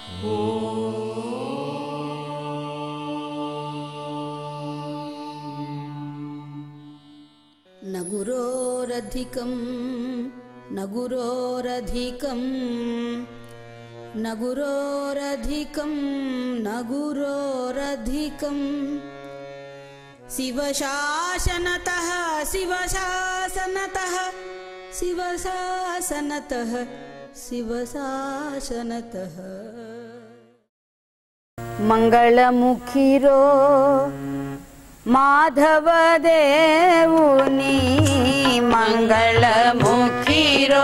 न गुरोरधिकं न गुरोरधिकं न गुरोरधिकं न गुरोरधिकं शिवशासनतः शिवशासनतः शिवशासनतः शिवशासनतः मंगलमुखिरो माधव देवुनी मंगलमुखिरो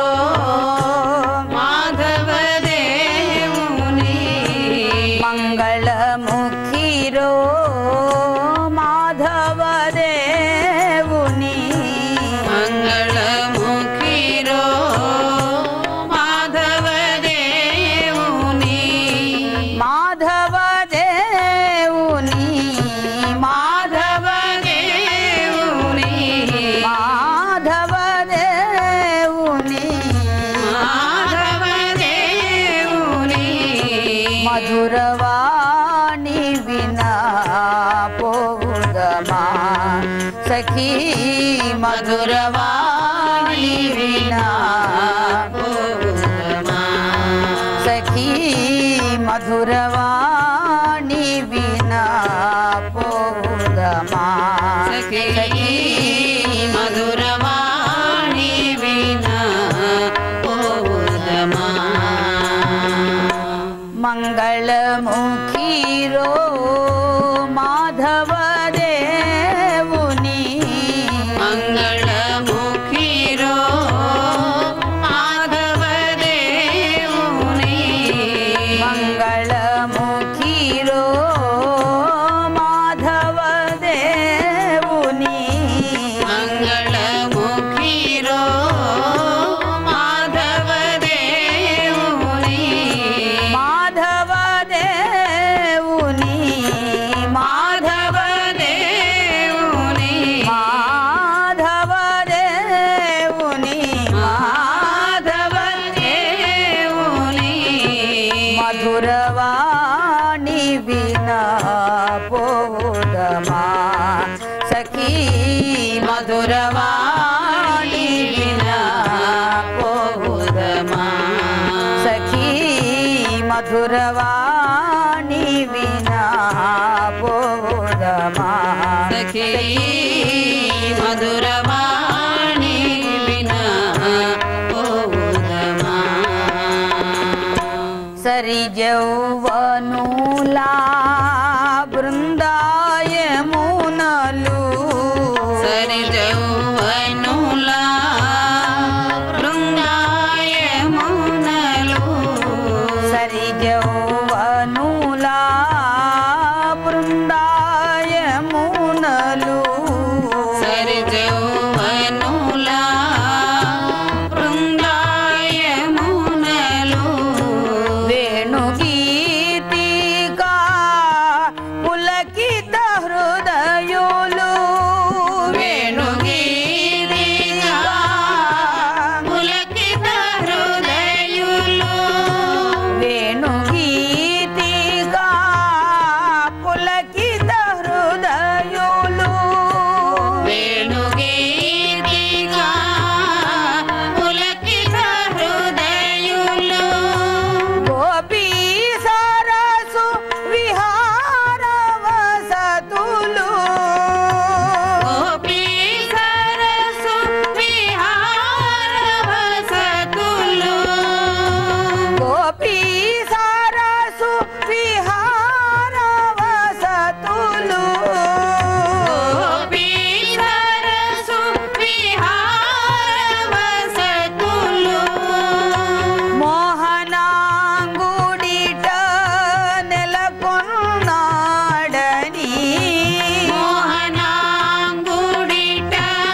माधव देवुनी मंगलमुखिरो माधव देवुनी मंगलमुखिरो माधव देवुनी माधव देवुनी माधव देवुनी माधव देवुनी माधव देवुनी मधुरवाणी बिना पोदमा सखी मधुरवाणी बिना पोदमा सखी मधुरवाणी बिना पोदमा सखी मधुरवाणी बिना पोदमा मंगलमुखिरो माधव देवुनी मंगलमुखिरो माधव देवुनी मंगलमुखिरो माधव देवुनी मंगलमुखिरो माधव देवुनी माधव देवुनी माधव देवुनी माधव देवुनी माधव देवुनी मधुरवाणी बिना पोदमा सखी मधुरवाणी बिना पोदमा सखी मधुरवाणी बिना पोदमा सखी मधुरवाणी बिना पोदमा सरी जौवनुला बृंदाय मुनलू सरि जौवनुला बृंदाय मुनलू सरी जौवनुला बृंदाय मुनलू सरि जौवनुला बृंदाय मुनलू वेणुगीतिका पुलकित हृदयुलू वेणुगीतिका पुलकित हृदयुलू वेणुगीतिका पुलकित हृदयुलू वेणुगीतिका पुलकित हृदयुलू गोपी सरसु विहार वसतुलू गोपी सरसु विहार वसतुलू गोपी सरसु विहार वसतुलू गोपी सरसु विहार वसतुलू मोहनांगुडिट नेलకొన్నాడని मोहनांगुडिट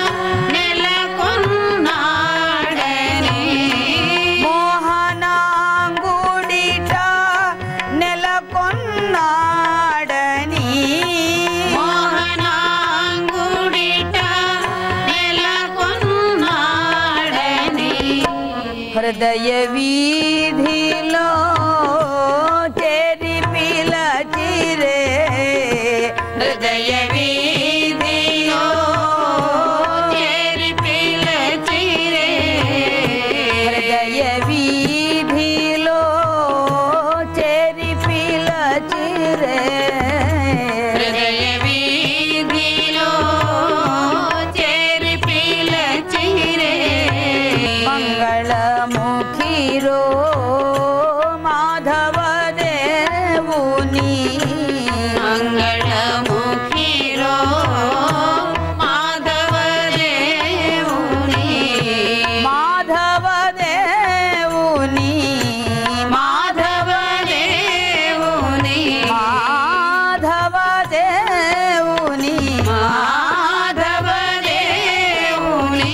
नेलకొన్నాడని मोहनांगुडिट నెలకొన్నాడని मोहनांगुडिट नेलకొన్నాడని హృదయ వీధిలో ముఖిరో మాధవ దేవుని మంగళముఖిరో మాధవ దేవుని మాధవ దేవుని మాధవ దేవుని మాధవ దేవుని మాధవ దేవుని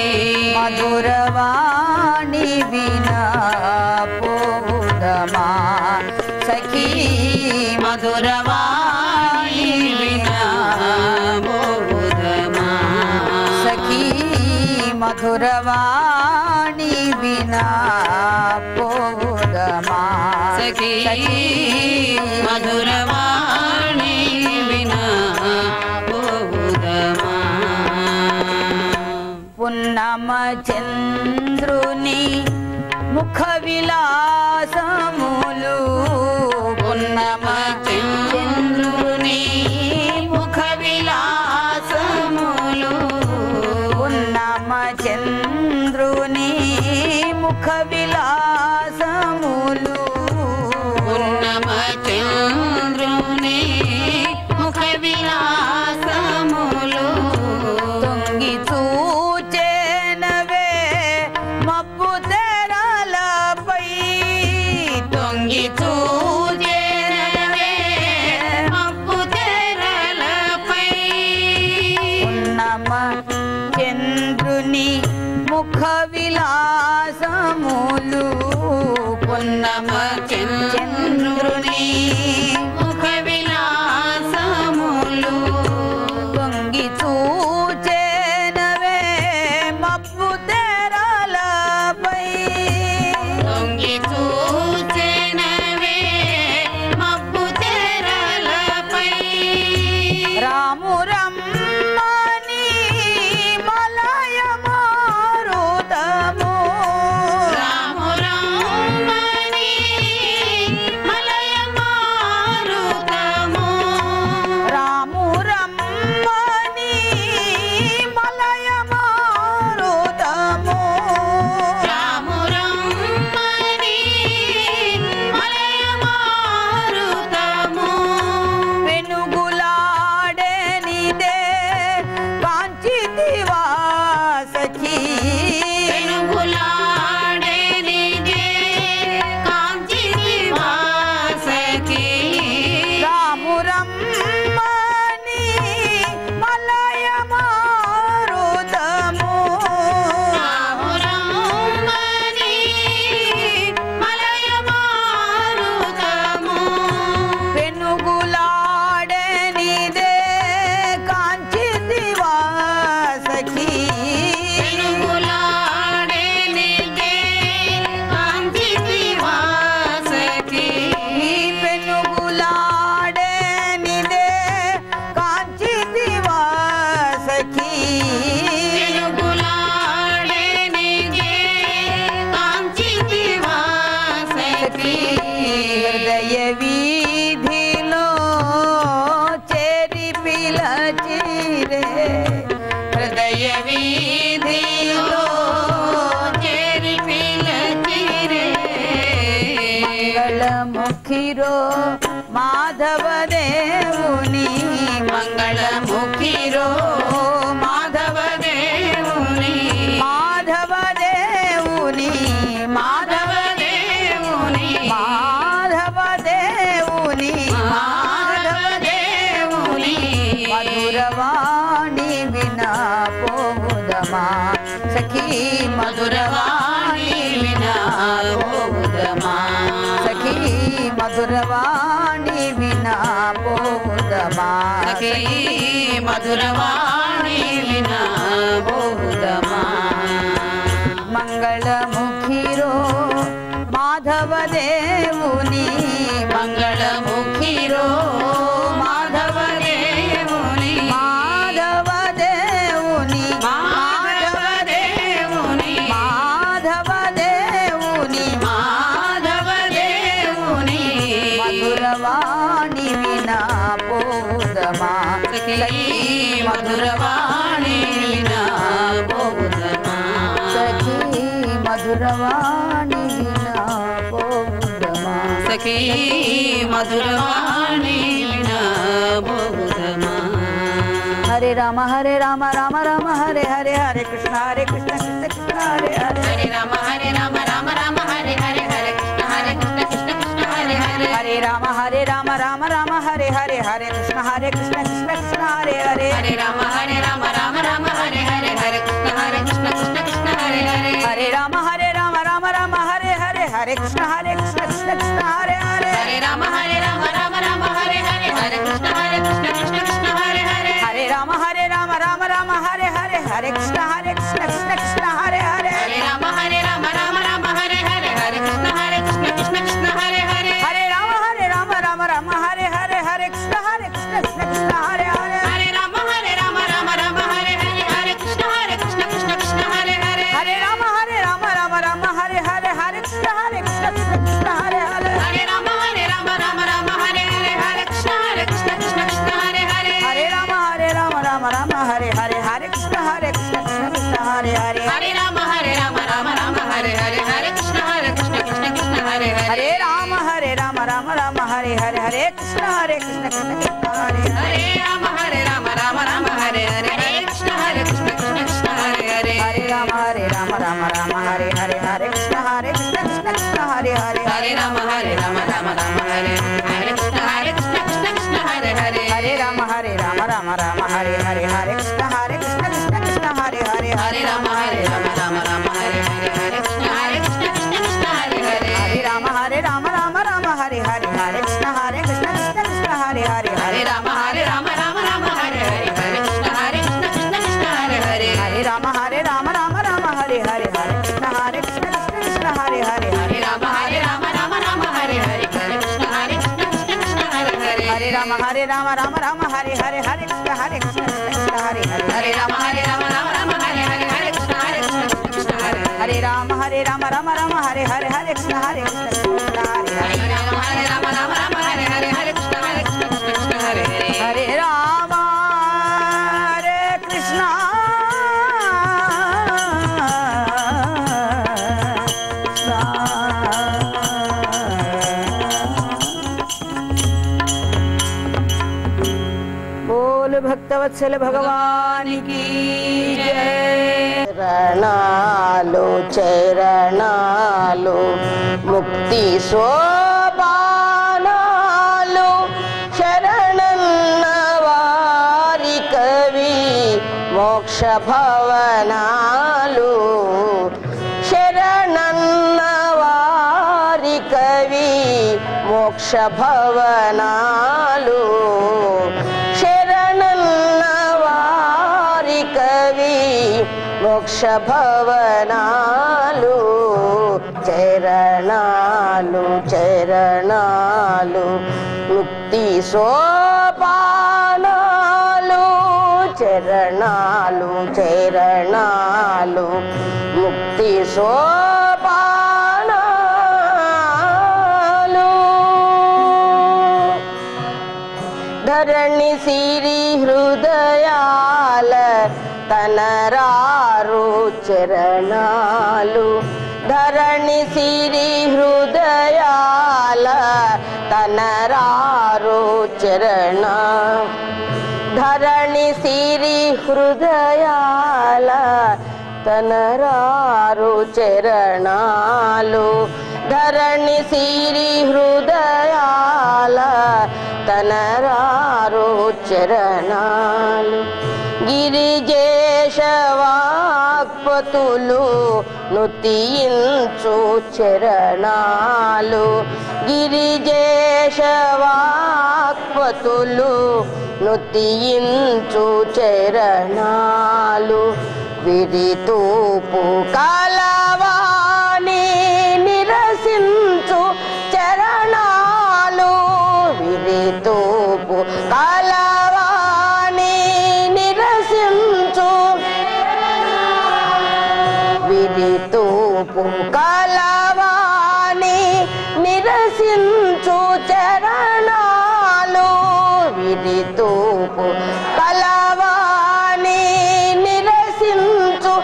మధురవాణి వినా పోదమా సఖీ మధురవాణి వినా బోధమా సఖీ మధురవాణి వినా పోదమా సఖీ మధురవాణి వినా బోధమా పున్నమ చంద్రుని ముఖ విలాసములు పున్నమ చంద్రుని ముఖ విలాసములు పున్నమ చంద్రుని ముఖ విలాసములు పున్నమ చంద్రుని ముఖ విలాసములు తొంగి చూచేనవే మబ్బు తెరలపై తొంగి చూచేనవే మబ్బు తెరలపై పున్నమ చంద్రుని ముఖ విలాసములు పున్నమ చంద్రుని ముఖ విలాసములు తొంగి చూచేనవే మబ్బు తెరలపై తొంగి చూచేనవే మబ్బు తెరలపై రాము రమ్మని మలయ మారుతము రాము రమ్మని మలయ మారుతము రాము రమ్మని మలయ మారుతము రాము రమ్మని మలయ మారుతము వెనుగులాడెనిదే కాంచితివా సఖీ వెనుగులాడెనిదే కాంచితివా సఖీ రాము రమ్మని మలయ మారుతము రాము రమ్మని మలయ మారుతము వెనుగులాడెనిదే కాంచితివా సఖీ వెనుగులాడెనిదే కాంచితివా సఖీ వెనుగులాడెనిదే కాంచితివా సఖీ వెనుగులాడెనిదే కాంచితివా సఖీ హృదయ వీధిలో చేరి పిలచిరే హృదయ వీధిలో చేరి పిలచిరే మంగళముఖిరో మాధవ దేవుని మంగళముఖిరో మాధవ దేవుని మాధవ దేవుని మాధవ దేవుని మాధవ దేవుని మాధవ దేవుని మధురవాణి వినా పోదమా సఖీ మధురవాణి వినా బోధమా సఖీ మధురవాణి వినా పోదమా సఖీ మధురవాణి వినా బోధమా మంగళముఖిరో మాధవ దేవుని మంగళముఖిరో మాధవ దేవుని మాధవ దేవుని మాధవ దేవుని మాధవ దేవుని మాధవ దేవుని మధురవాణి వినా పోదమా సఖీ మధురవాణి వినా బోధమా సఖీ మధురవాణి సఖీ మధురవాణి బోధమా. హరే రామ రామ రామ హరే హరే హరే కృష్ణ కృష్ణ కృష్ణ హరే హరే. హరే రామ రామ రామ హరే హరే హరే కృష్ణ కృష్ణ కృష్ణ హరే హరే. హరే రామ రామ రామ హరే హరే హరే కృష్ణ కృష్ణ కృష్ణ హరే హరే. హరే రామ రామ రామ హరే హరే హరే కృష్ణ కృష్ణ కృష్ణ హరే హరే. హరే రామ రామ హరే హరే హరే కృష్ణ కృష్ణ కృష్ణ హరే హరే. హరే రామ రామ హరే హరే హరే కృష్ణ కృష్ణ కృష్ణ హరే హరే. హరే రామ రామ హరే హరే హరే కృష్ణ కృష్ణ కృష్ణ హరే హరే. హరే రామ రామ హరే హరే హరే కృష్ణ కృష్ణ కృష్ణ హరే హరే. హరే రామ రామ హరే హరే హరే కృష్ణ కృష్ణ కృష్ణ హరే హరే. హరే రామ రామ హరే హరే హరే కృష్ణ కృష్ణ కృష్ణ హరే హరే. హరే రామ రామ హరే హరే హరే కృష్ణ కృష్ణ కృష్ణ హరే హరే. హరే రామ రామ హరే హరే హరే కృష్ణ కృష్ణ కృష్ణ హరే హరే. హరే రామ రామ హరే హరే హరే కృష్ణ కృష్ణ కృష్ణ హరే హరే. హరే రామ రామ హరే హరే హరే కృష్ణ కృష్ణ కృష్ణ హరే హరే. హరే రామ రామ హరే హరే హరే కృష్ణ కృష్ణ కృష్ణ హరే హరే. హరే రామ రామ హరే హరే హరే కృష్ణ కృష్ణ కృష్ణ హరే హరే. హరే రామ రామ హరే హరే హరే కృష్ణ కృష్ణ కృష్ణ హరే హరే. హరే రామ రామ హరే హరే కృష్ణ కృష్ణ కృష్ణ హరే హరే. హరే రామ రామ హరే హరే హరే కృష్ణ కృష్ణ కృష్ణ హరే హరే. హరే రామ రామ హరే హరే హరే కృష్ణ కృష్ణ కృష్ణ హరే హరే. హరే రామ రామ హరే హరే హరే కృష్ణ కృష్ణ కృష్ణ హరే హరే. హరే రామ రామ హరే హరే కృష్ణ కృష్ణ కృష్ణ హరే హరే. హరే రామ రామ హరే హరే హరే కృష్ణ కృష్ణ కృష్ణ హరే హరే. హరే రామ రామ హరే హరే హరే కృష్ణ కృష్ణ కృష్ణ హరే హరే. హరే రామ రామ హరే హరే హరే కృష్ణ కృష్ణ కృష్ణ హరే హరే. హరే రామ రామ హరే హరే హరే కృష్ణ కృష్ణ కృష్ణ హరే హరే. హరే రామ రామ హరే హరే హరే కృష్ణ కృష్ణ కృష్ణ హరే హరే. హరే రామ రామ హరే హరే హరే కృష్ణ కృష్ణ కృష్ణ హరే హరే. హరే రామ హరే కృష్ణ बोल भक्तवत्सल भगवान की जय. చరణాలు చరణాలు ముక్తి సోపానాలు శరణన్న వారి కవి మోక్ష భవనాలు. శరణన్న వారి కవి మోక్ష భవనాలు. శరణన్న వారి కవి మోక్ష భవనాలు. చరణాలు చరణాలు ముక్తి సోపానాలు. చరణాలు చరణాలు ముక్తి సోపానాలు. ధరణి సిరి హృదయాల తనరారు చరణాలు. ధరణి సిరి హృదయాల తనరారు చరణ. ధరణి సిరి హృదయాల తనరారు చరణాలు. ధరణి సిరి హృదయాల తనరారు చరణాలు. గిరిజేశ వాక్పతులు నుతియించు చరణాలు. గిరిజేశ వాక్పతులు నుతియించు చరణాలు. విరితూపు కలవాణి నిరసించు చరణాలు. విరితూపు కలవాణి నిరసించు. విరితూపు కలవాణి నిరసించు చరణాలు. విరితూపు కలవాణి నిరసించు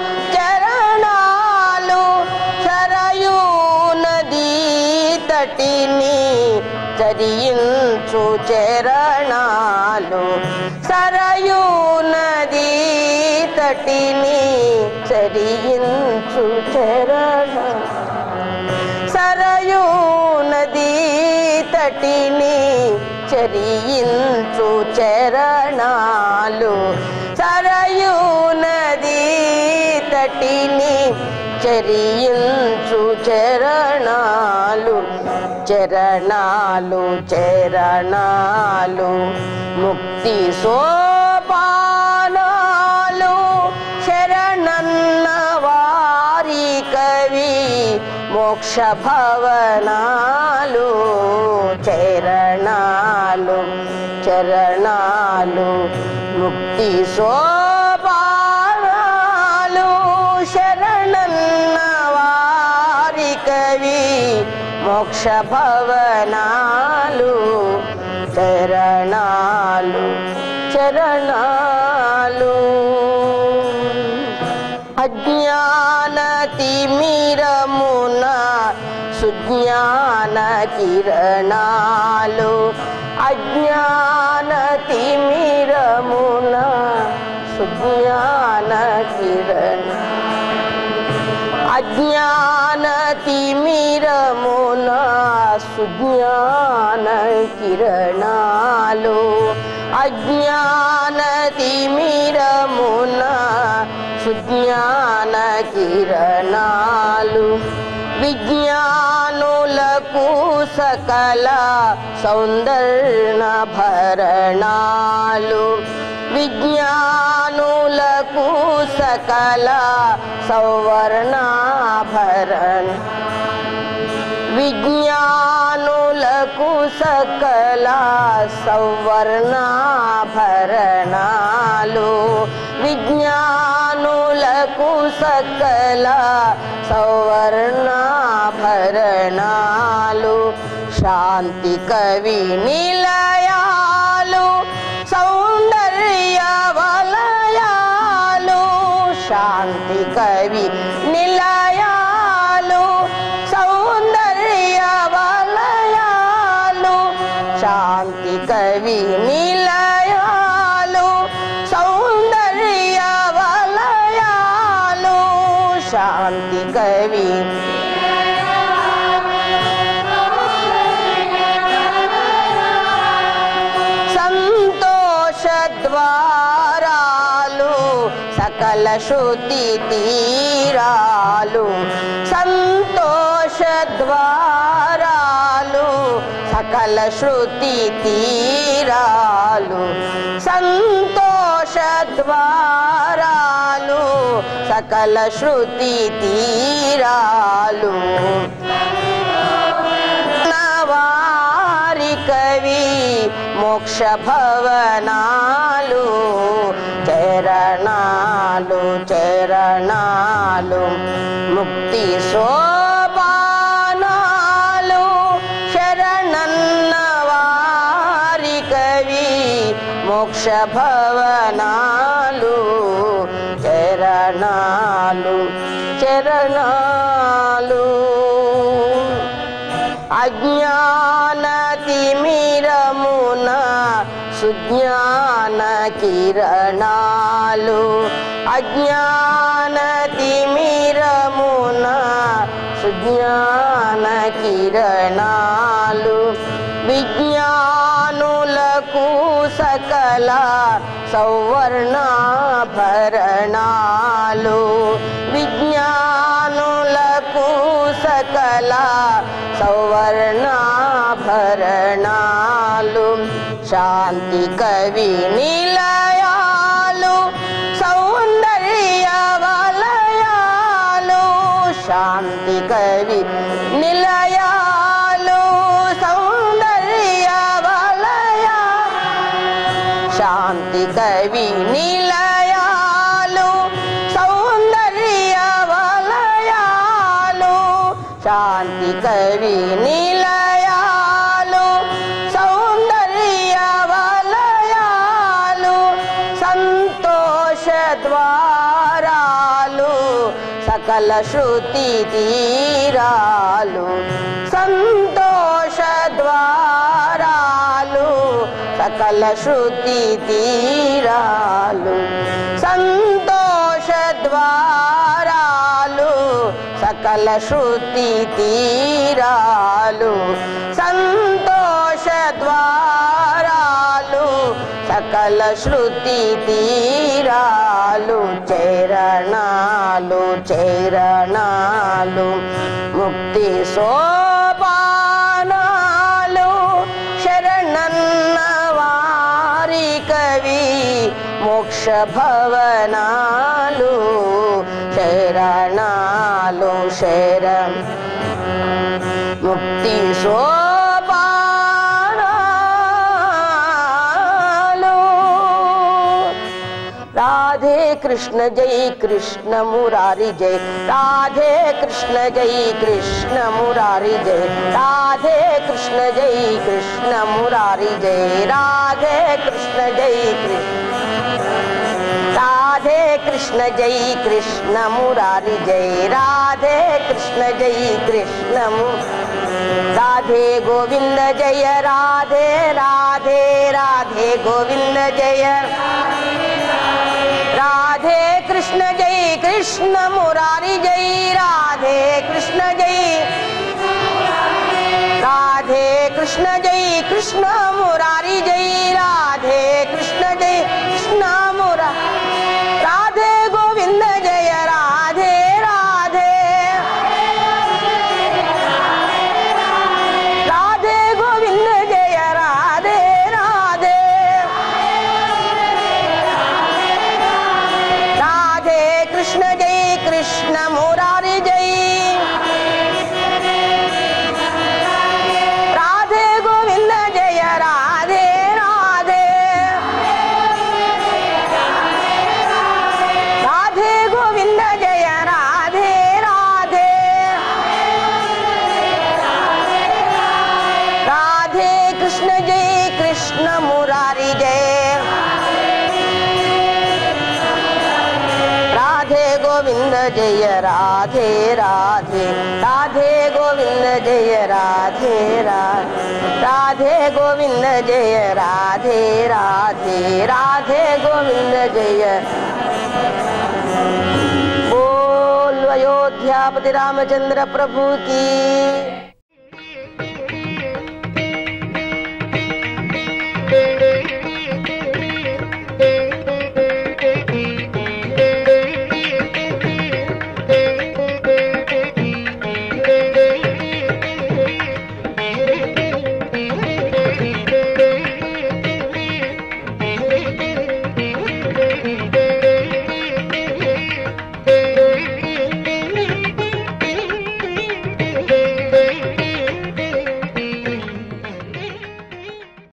చరణాలు. సరయూ నదీ తటిని చరించు చరణాలు సరయూ నదీ తటిని చరించు చరణాలు సరయూ నదీ తటిని చరించు చరణాలు సరయూ నదీ తటిని చరించు చరణాలు చరణాలు చరణాలు ముక్తి సోపానాలు శరణన్న వారి కవి మోక్ష భవనాలు చరణాలు చరణాలు ముక్తి సోపానాలు శరణన్న వారి కవి మోక్ష భవనాలు చరణాలు చరణాలు అజ్ఞాన తిమిరమున సుజ్ఞాన కిరణాలు అజ్ఞాన తిమిరమున సుజ్ఞాన కిరణాలు అజ్ఞాన తిమిరమున సుజ్ఞాన కిరణాలు అజ్ఞాన తిమిరమున సుజ్ఞాన కిరణాలు విజ్ఞానులకు సకల సౌందర్య భరణాలు విజ్ఞానులకు సకల సౌవర్ణాభరణ విజ్ఞానులకు సకల సౌవర్ణాభరణాలు విజ్ఞానులకు సకల సౌవర్ణాభరణాలు శాంతి కవి నిలయాలు సౌందర్య వలయాలు శాంతి కవి నిలయాలు సౌందర్య వలయాలు శాంతి కవి నిలయాలు సౌందర్య వలయాలు శాంతి కవి ద్వారాలు సకల శృతి తీరాలు సంతోష ద్వారాలు సకల శృతి తీరాలు సంతోష ద్వారాలు సకల శృతి తీరాలు నవారి కవి మోక్ష భవనాలు చరణాలు చరణాలు ముక్తి సోపానాలు శరణన్న వారి కవి మోక్ష భవనాలు చరణాలు చరణాలు అజ్ఞాన తిమిరమున సుజ్ఞాన కిరణాలు అజ్ఞాన తిమిరమున సుజ్ఞాన కిరణాలు విజ్ఞానులకు సకల సౌవర్ణాభరణాలు విజ్ఞానులకు సకల సౌవర్ణాభరణాలు శాంతి కవి నిలయాలు సౌందర్య వలయాలు శాంతి కవి నిలయాలు సౌందర్య వలయాలు శాంతి కవి నిలయాలు సౌందర్య వలయాలు శాంతి కవి నిలయాలు సౌందర్య వలయాలు సంతోష ద్వారాలు సకల శృతి తీరాలు సంతోష ద్వారాలు सकल श्रुति तीरालु संतोष द्वारालु सकल श्रुति तीरालु संतोष द्वारालु सकल श्रुति तीरालु चरणालु चरणालु मुक्ति सोपानालु शरणन्न वारी कवि मोक्ष भवनालु शरणालु शरण मुक्ति सोपानालु राधे कृष्ण जय कृष्ण मुरारी जय राधे कृष्ण जय कृष्ण मुरारी जय राधे कृष्ण जय कृष्ण मुरारी जय राधे कृष्ण जय कृष्ण राधे कृष्ण जय कृष्ण मुरारी जय राधे कृष्ण जय कृष्ण राधे गोविंद जय राधे राधे राधे गोविंद जय राधे कृष्ण जय कृष्ण मुरारी जय राधे कृष्ण जय राधे कृष्ण जय कृष्ण मुरारी जय राधे कृष्ण जय कृष्ण मुरारी राधे गोविंद जय राधे राधे राधे गोविंद जय राधे राधे राधे कृष्ण जय कृष्ण मुरारी जय राधे गोविंद जय राधे राधे राधे गोविंद जय राधे राधे राधे कृष्ण जय कृष्ण मुरारी जय राधे गोविंद जय राधे राधे राधे गोविंद जय राधे राधे राधे गोविंद जय राधे राधे राधे गोविंद जय बोल अयोध्यापति रामचंद्र प्रभु की